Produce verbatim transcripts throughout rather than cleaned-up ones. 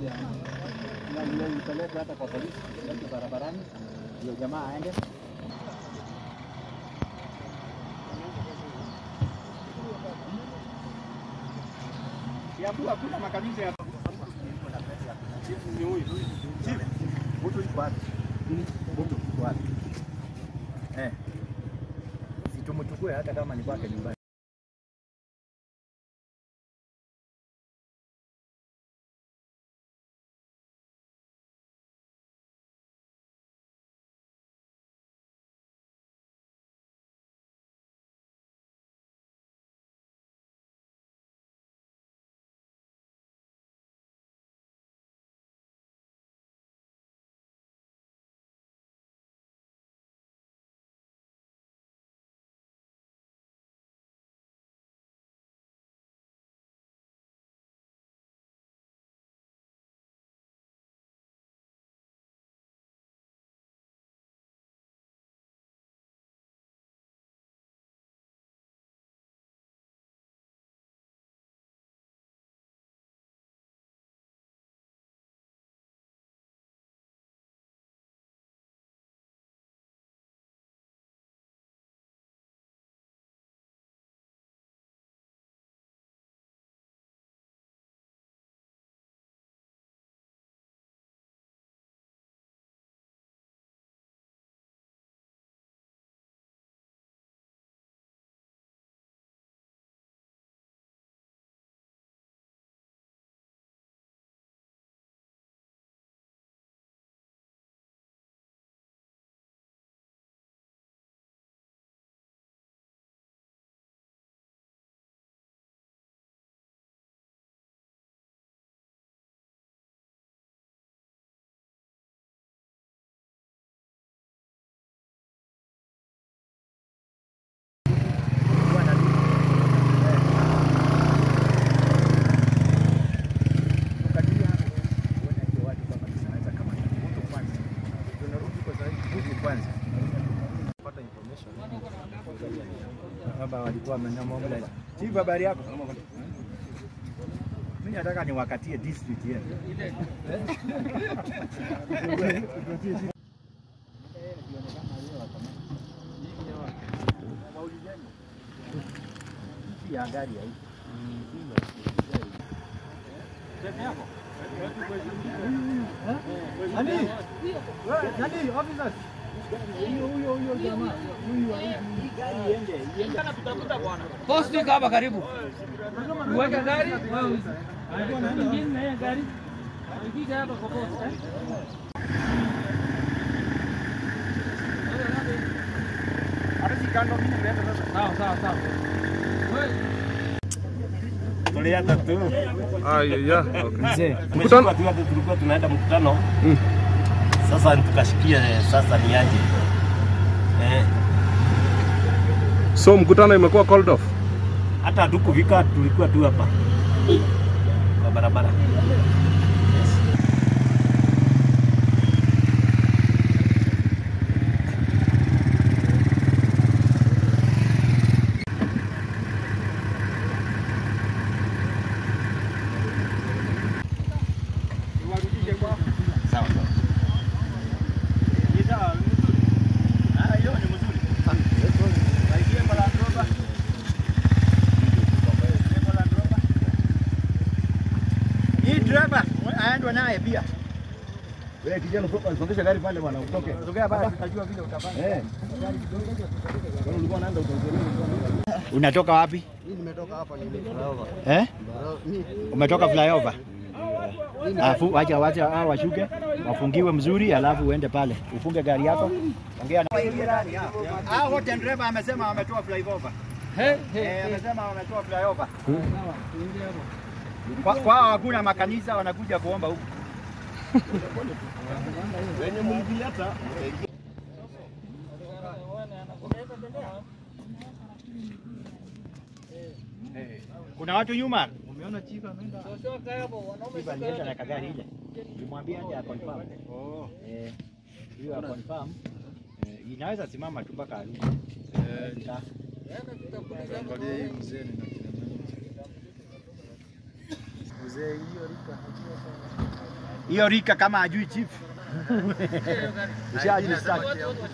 Na nipeleke hata kwa polisi ndio barabarani ndio jamaa aende. Siabu hakuna makanisa hapa. Chifu ni huyu. Chifu. Mtu yuko wapi? Mtu yuko wapi? Eh. Situmchukue hata kama ni kwake nyumbani. Baba walikuwa wamenyamaza. Chief, habari yako? Mimi nataka niwakatie district yetu. Ya gari ya hii. Chef yako? Nani? Nani officers? Huyo huyo huyo jamaa. Huyo hii gari iende. Iende na tutakuta bwana. Post iko hapa karibu. Uweke gari. Alikuwa na nyingine na hiyo gari. Ikija hapa kwa post eh. Hata sikando mimi nimeenda sasa. Sawa sawa sawa. Tulia tatu. Ah yeah, okay. Mkutano tulikuwa tunaenda mkutano. Mm. Sasa tukashikia sasa ni aje. Eh. So mkutano imekuwa called off. Hata hatukufika, tulikuwa tu hapa. Kwa barabara. Driver aende naye pia. Wewe kijana songesha gari pale bwana utoke. Sogea pale tutajua vile utafanya. Eh. Wewe ulikuwa unaenda utaongelea. Unatoka wapi? Mimi nimetoka hapa ni flyover. Eh? Umetoka flyover? Alafu wacha wacha hao washuke, wafungiwe mzuri alafu uende pale. Ufunge gari yako. Ongea na ah, wote driver amesema ametoa flyover. Eh, eh, amesema ametoa flyover. Kwa kwao hakuna makanisa wanakuja kuomba huko. Wenye Mungu hata kuna watu nyuma. Umeona chief ameenda. Sosoka hapo wanaume wanaenda na kagari ile. Nimwambia aje a confirm. Oh. Eh. Hiyo a confirm. Eh, inaweza simama tu mpaka arudi. Eh. Angalia hii mzee ni na kina mzee hiyo rika. hiyo rika kama ajui chief. Ushajui start.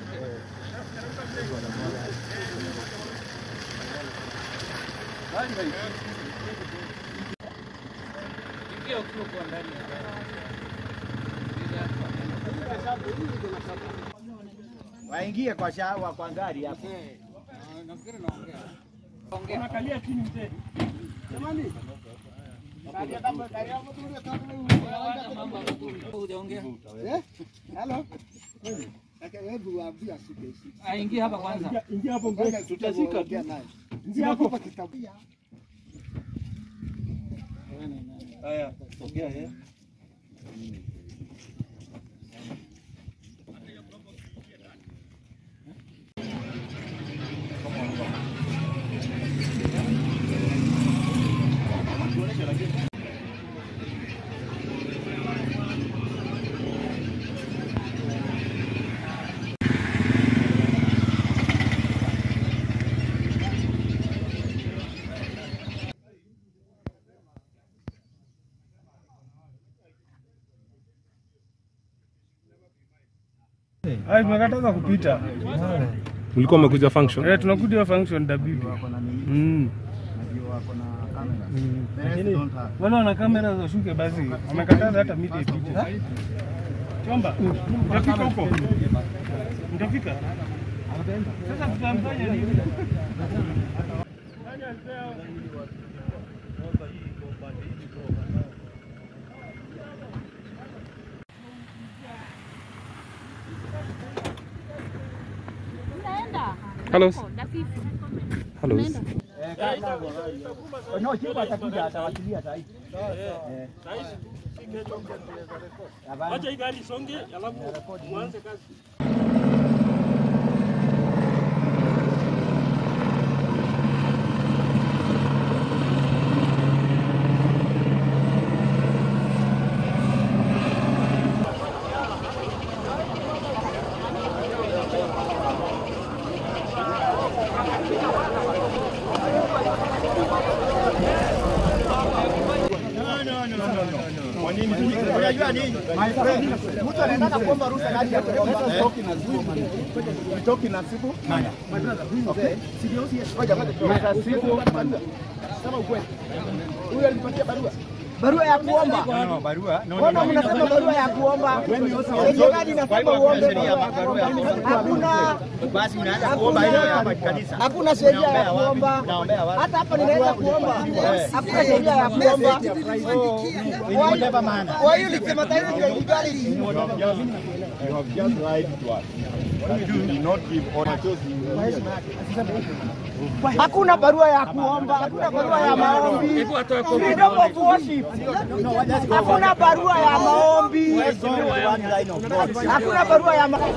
Waingie kwa shawa kwa gari hapo. Nafikiri naongea. Ongea. Unakalia chini mzee. Jamani. Kalia kama gari hapo tu ndio tatu mambo hapo. Hujaongea. Eh? Hello. Kaka hebu waambia sike. Aingie hapa kwanza. Ingia hapo mbele tutashika tu. Ingia hapo kwa kitabu. Haya, sogea eh. Hai tumekataza kupita. Ulikuwa umekuja function? Eh, tunakuja function dabibi. Mm. Wale wana kamera za shuke basi. Wamekataza hata miti ipite. Chomba. Utafika huko. Utafika. Sasa tutamfanya nini? Hello. Hello. No, chifu atakuja atawakilia sasa hivi. Eh. Acha hii gari songe, alafu muanze kazi. Unajua nini? Mtu anataka kuomba ruhusa gari ya kuomba stoki na siku. Stoki na siku. Okay. Ngoja ngoja. Siku. Sema ukweli. Huyu alipatia barua. Barua ya kuomba. No, barua. Mbona mnasema barua ya kuomba? Sheria gani inasema uombe barua? Hakuna. Basi unaanza kuomba ile hapa kanisa. Hakuna sheria ya kuomba. Hata hapa ninaenda kuomba. Hakuna sheria ya kuomba. Whatever man. Why you stigmatizing the illegality? You have just lied to us. You did not give orders. Hakuna barua ya kuomba, hakuna barua ya maombi. Freedom of worship. Hakuna barua ya maombi. Hakuna barua ya maombi.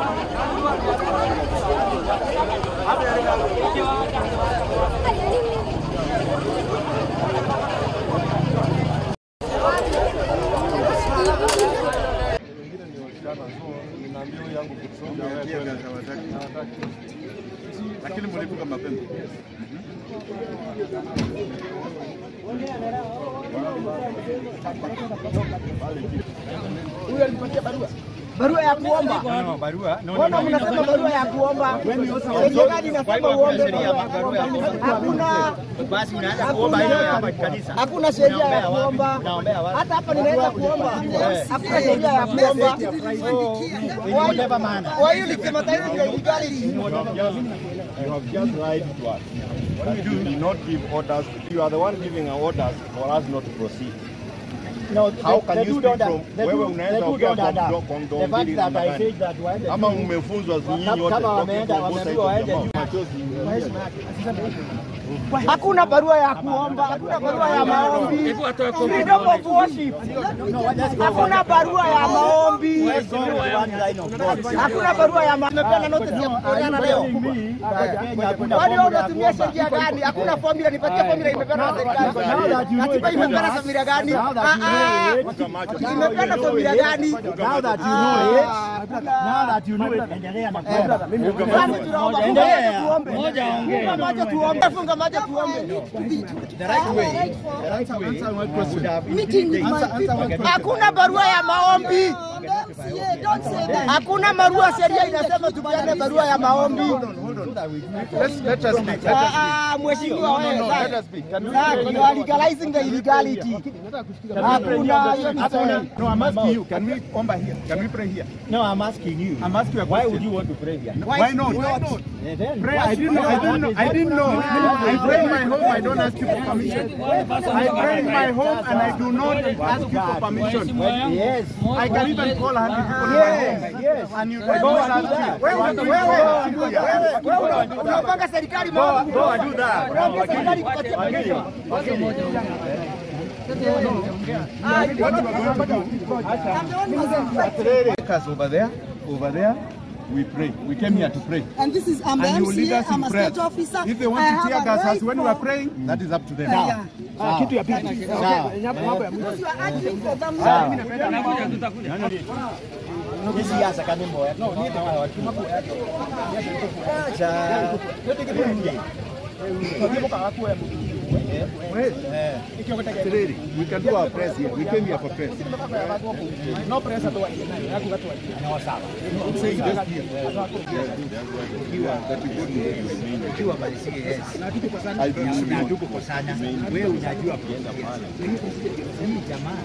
Lakini mlipuka mapema. Huyu alipatia barua. Barua ya kuomba. No, barua. Mbona mnasema barua ya kuomba? Sheria gani inasema uombe barua? Hakuna. Basi unaanza kuomba ile hapa kanisa. Hakuna sheria ya kuomba. Hata hapa ninaenda kuomba. Hakuna sheria ya kuomba. Whatever man. Why you stigmatizing the illegality? You have just lied to us. You did not give orders. You are the one giving our orders for us not to proceed. No, how can you speak from wewe unaweza ongea kwa the fact that I said that waende ama umefunzwa nyinyi wote kama wameenda wameambiwa waende hakuna barua ya kuomba, hakuna barua ya maombi. Freedom of worship. Hakuna barua ya maombi. Hakuna barua ya maombi. Nimepeana notice ya kuonana leo. Wale wanatumia sheria gani? Hakuna formula, nipatie formula imepeana na serikali. Katiba imepeana formula gani? Ah ah. Imepeana formula gani? Now that you know it. Now that you know it. Endelea na kwenda. Mimi tunaomba endelea. Moja ongea. Moja tuombe. unasemaje tuombe? The right way. The right way. Meeting hakuna barua ya maombi. Hakuna barua, sheria inasema tupeane barua ya maombi. Let's let us speak. Ah, mheshimiwa wewe. Let us speak. You are legalizing the illegality. No, I'm asking you. Can we omba here? Can we pray here? No, I'm asking you. I'm asking you a Why question. would you want to pray here? Why not? Why not? Yeah, then, Pray. I didn't know. I didn't know. I didn't know. I pray in my home. I don't ask you for permission. I pray in my home and I do not ask you for permission. Yes. I can even call a hundred people in my home. Yes. And you can go and ask you. Wewe wewe wewe unapanga serikali maombi. Go and do that. Unapanga serikali kupatia permission. What you are going to do? Take us over there. Over there. We pray. We came here to pray. And this is, I'm the And you M lead C A, us in I'm a prayer. state officer. If they want I to have tear a gas right us when we for- are praying, that is up to them. Yeah. Kitu ya pili. Because you are arguing for them. Ni siasa kama mboya. No, ni ndio watu. Acha. Yote kitu nje. We can do our prayers here. We came here for prayers. No presa tu watu. Ni sawa. Ikiwa basi yes. Na tuko kwa sana. Wewe unajua kuenda pale. Hii jamaa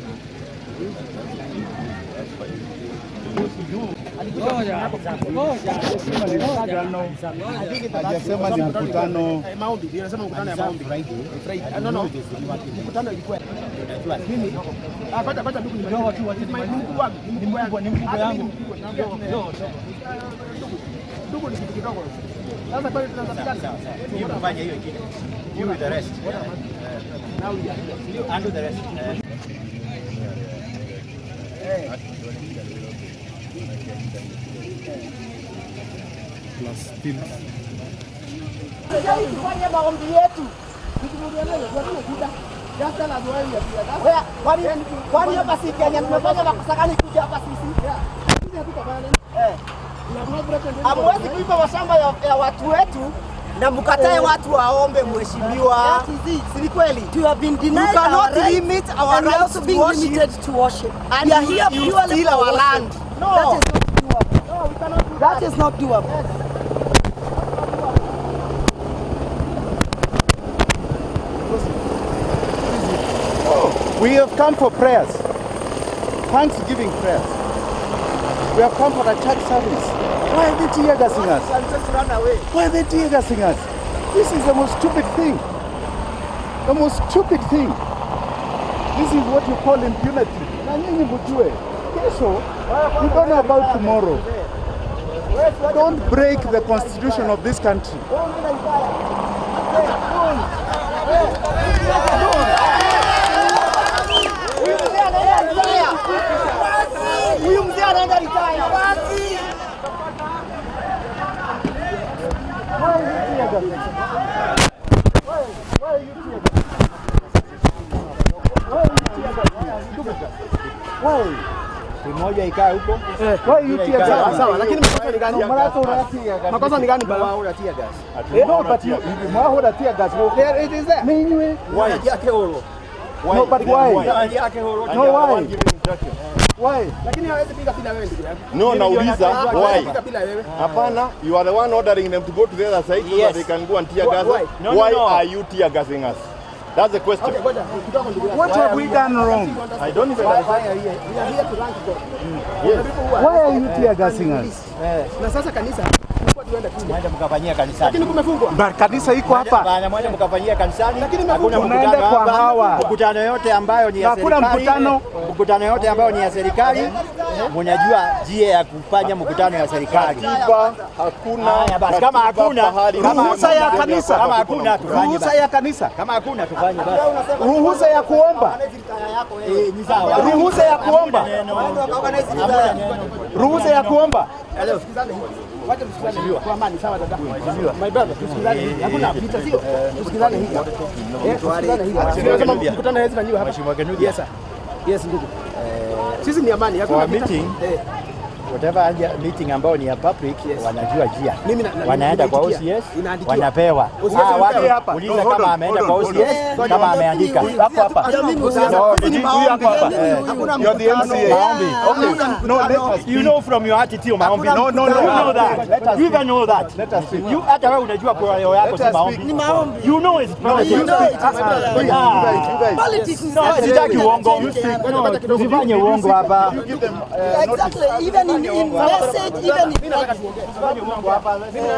Hajasema ni mkutano. Maombi, ndio nasema mkutano ya maombi. No no. Mkutano ilikuwa. Mimi ah pata pata ndugu ni watu watu ni mkubwa wangu, ni mkubwa ni mkubwa yangu. Ndugu ni kitu kidogo. Sasa pale tunasafika. hiyo kufanya hiyo kitu. You with the rest. Now you undo the rest. Plus still. Tufanye maombi yetu. Kwani kwani hapa si Kenya tumefanya makosa gani kuja hapa sisi? Eh. Hamwezi kuiba mashamba ya, ya watu wetu na mkatae watu waombe mheshimiwa. Si kweli? You have been denied You cannot our rights, limit our and we are rights also to being worship. limited to worship. And we are you- here you purely steal for our worship. land. No. That is not doable. No, we cannot do That that. is not doable. We have come for prayers, Thanksgiving prayers. We have come for a church service. Why are they tear gassing us? And just run away. Why are they tear gassing us? This is the most stupid thing. The most stupid thing. This is what you call impunity. Na nyinyi mjue, kesho, you don't know about tomorrow. Don't break the constitution of this country. Huyu mzee anaenda retire. Mmoja ikae huko. Why you tear Sawa gas? sawa, lakini makosa ni gani? Makosa ni gani baba? Wao unatia gas. No, but you, you tear gas. There it is there. Meanwhile, Why? Yake horo. no, but why? Yake horo. No, why? Why? Lakini hawezi piga bila wewe ndugu yangu. No, nauliza why? Piga bila wewe. Hapana, you are the one ordering them to go to the other side so Yes. that they can go and tear gas. Why? No, no, Why no. are you tear gassing us? That's the question. Okay, ngoja. Kidogo ndugu yangu. What have we done wrong? I don't even understand. We are here to rank God. Yes. Why are you tear gassing us? Na sasa kanisa tulikuwa tuende kule. Mwende mkafanyia kanisani. Lakini kumefungwa. But kanisa iko hapa. Bana mwende mkafanyia kanisani. Lakini Hakuna tunaenda mkutano kwa hapa. hawa. Mkutano yote ambayo ni ya Hakuna serikali. mkutano. Mkutano yote ambayo ni ya serikali. Mnajua njia ya kufanya mkutano ya serikali. Katiba hakuna. Haya basi, kama katiba hakuna, pahali. kama Ruhusa ya hakuna, kanisa. kama hakuna, tufanye Ruhusa basi. ya kanisa. Kama hakuna tufanye basi. Ruhusa ya kuomba. Eh, ni sawa. Ruhusa ya kuomba. Ruhusa ya kuomba. Wacha tusikizane kwa amani, sawa dada. My brother, tusikizane hivi. Hakuna vita sio? Tusikizane hivi. Eh, tusikizane hivi. Tunasema mkutano hawezi fanywa hapa. Mheshimiwa Kenuthi. Yes sir. Yes ndugu. Sisi ni amani, hakuna For a vita. meeting, Eh. whatever meeting ambao ni ya public wanajua njia. Wanaenda kwa O C S, wanapewa. Ah, watu uliza kama ameenda kwa O C S, kama ameandika. Hapo hapa. You're the M C A. Okay. No, let us. You know from your attitude maombi. No, no, no. You know that. You even know that. Let us speak. You hata wewe unajua kwa leo yako si maombi. Ni maombi. You know it's politics. You know it is Ah. politics. No, sitaki uongo. No, usifanye uongo hapa. You give them uh, Exactly. Even in, in message, even in Usifanye uongo hapa.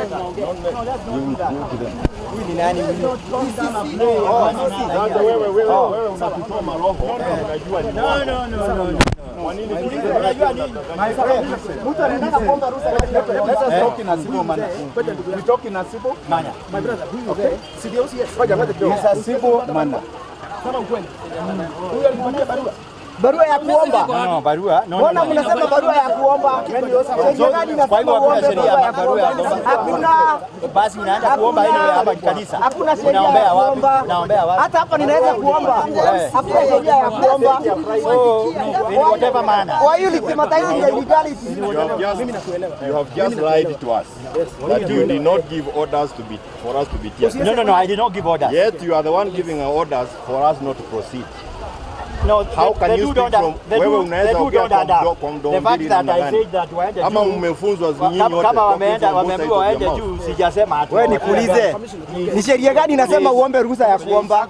Huyu ni nani huyu? Sasa wewe wewe wewe unatutoa maroho. Unajua ni No, no, no, no. kwa nini Unajua nini? Mtu anataka kuomba ruhusa let us talk in a civil manner. We talk in a civil Manya. my brother. Okay. C D O C S. Ngoja ngoja kidogo. It's a civil manner. Sema ukweli. Huyu alipatia barua. Barua ya kuomba. No, no, barua. No, Mbona no, no. mnasema barua ya kuomba? Sheria gani Kwa hivyo inasema hakuna uombe sheria barua ya ya barua ya kuomba? kuomba. Hakuna. Basi unaenda kuomba ile hapa kanisa. Hakuna sheria Unaombea ya wapi? kuomba. Unaombea wapi? Hata hapa ninaweza kuomba. Hakuna sheria ya kuomba. So, in whatever manner. Kwa hiyo stigmatizing the illegality. You have just, you have just lied to us that you did not give orders to be for us to be here. No, no, no, I did not give orders. Yet you are the one giving our orders for us not to proceed. No, How the- can the you dude speak on from that- the wewe dude- unaweza the dude ongea on that kwa down. mdo- kwa mdomo The fact mbili that I namna said gani? that waende Ama juu. umefunzwa nyinyi Kama wote kama talking wameenda from both sides wameambiwa of waende your juu, mouth. sijasema ati. Wewe nikuulize. Ni sheria gani inasema uombe ruhusa ya kuomba?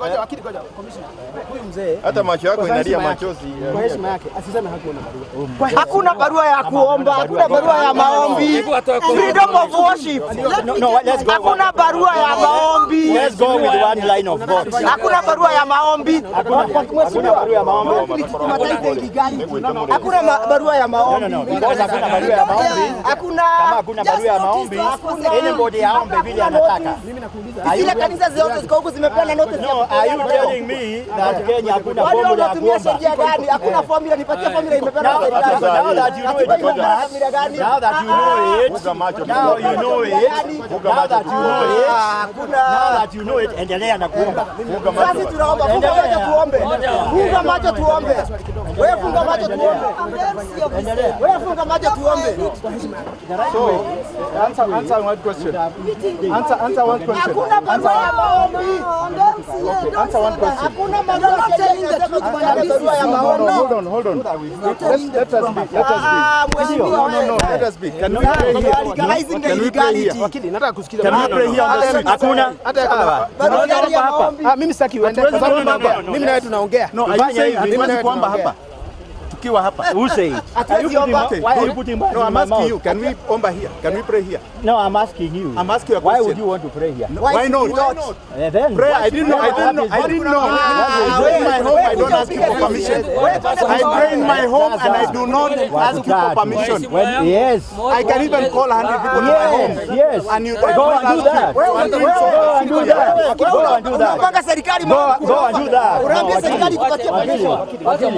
Hata macho yako inalia machozi. Kwa heshima yake asiseme hakuna barua. Hakuna barua ya kuomba, hakuna barua ya maombi. Freedom of worship. No, no, let's go. Hakuna barua ya maombi. Let's go with one line of God. Hakuna barua ya maombi. Hakuna barua ya maombi. Hakuna ma- barua ya No, maombi. no, no. Because hakuna barua ya maombi. Hakuna. Kama hakuna barua ya maombi, anybody aombe vile anataka. Are you- Zile kanisa zote ziko huku zimepeana notice. No, are you telling me that Kenya hakuna Wale formula ya wanatumia kuomba? sheria gani? Hakuna formula, nipatie formula imepeana Now, na now, serikali. now that you know it, Katiba ina formula gani? now that you know it, Funga macho now kidogo. you know it, now that you know it, Hakuna. now that you know it, endelea na kuomba. Sasa tunaomba funga macho tuombe. Funga macho tuombe. Wewe funga macho tuombe. Wewe funga macho tuombe. So, answer answer one question. Answer answer one question. Hakuna barua ya maombi. Answer one question. Hakuna barua ya barua ya No, no, maombi. hold on, hold on. Let, let us speak. Let us speak. Ah, mheshimiwa. No, no, no. Let us speak. Can we pray here? Legalizing the Can we pray here? illegality. Nataka kusikiza. Can we pray here on the street? Hakuna. Hata Barua gani ya maombi? Ah, mimi sitaki uende kwa sababu tunaongea. Mimi nawe tunaongea. No, Tufanye are you saying hivi. hatuwezi kuomba hapa? Tukiwa hapa. Who say it? Hatuwezi omba. Why are you putting words No, in I'm my asking mouth? you. Can we omba here? Can we pray here? No, I'm asking you. I'm asking you a Why question. would you want to pray here? Why not? Eh, then, Pray. I didn't know. I didn't know. I didn't know. I pray in my home. I don't ask you for permission. I pray in my home and I do not ask you for permission. When, yes. I can even call a hundred people to my home. Yes, yes. And you Go and do that. Go and do Go and do that. Go and do that. Unapanga serikali Go, mahali go and do that. unaambia No, serikali tupatie wakili. permission.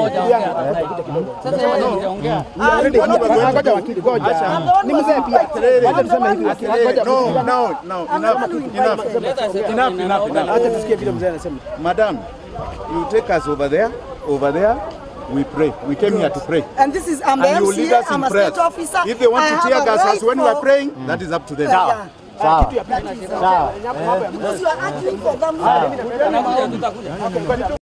Ngoja wakili, ngoja. Ni mzee pia. Wacha tuseme hivi. No, no, no. Enough. Enough. Enough, enough, enough. Acha tusikie vile mzee anasema. Madam, you take us over there, over there. We pray. We came here to pray. And this is, I'm the And you M lead C A, us in I'm a prayer. state officer. If they want I to have tear a gas us right when we are for- praying, that is up to them. Sawa. Sawa. Because you are arguing for them.